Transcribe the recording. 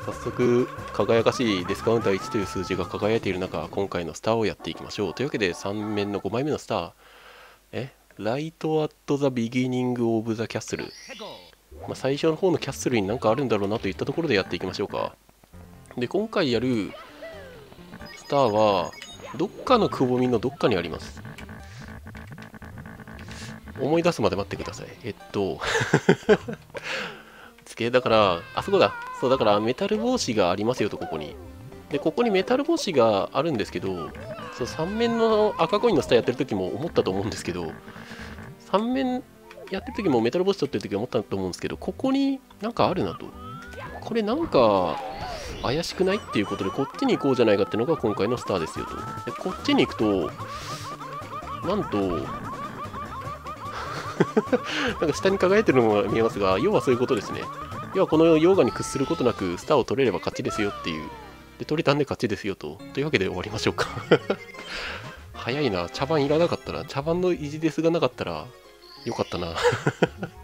早速輝かしいディスカウンター1という数字が輝いている中、今回のスターをやっていきましょう。というわけで3面の5枚目のスター、ライトアットザビギニングオブザキャッスル。最初の方のキャッスルになんかあるんだろうなといったところでやっていきましょうか。で、今回やるスターはどっかのくぼみのどっかにあります。思い出すまで待ってください。だから、あそこだ。そう、だからメタル帽子がありますよと、ここに。で、ここにメタル帽子があるんですけど、そう、3面の赤コインのスターやってる時も思ったと思うんですけど、3面やってる時もメタル帽子取ってる時思ったと思うんですけど、ここになんかあるなと。これなんか怪しくないっていうことで、こっちに行こうじゃないかっていうのが今回のスターですよと。で、こっちに行くと、なんと、なんか下に輝いてるのが見えますが、要はそういうことですね。要はこの溶岩に屈することなくスターを取れれば勝ちですよっていう。で、取れたんで勝ちですよと。というわけで終わりましょうか。早いな。茶番いらなかったな。茶番のイジデスがなかったらよかったな。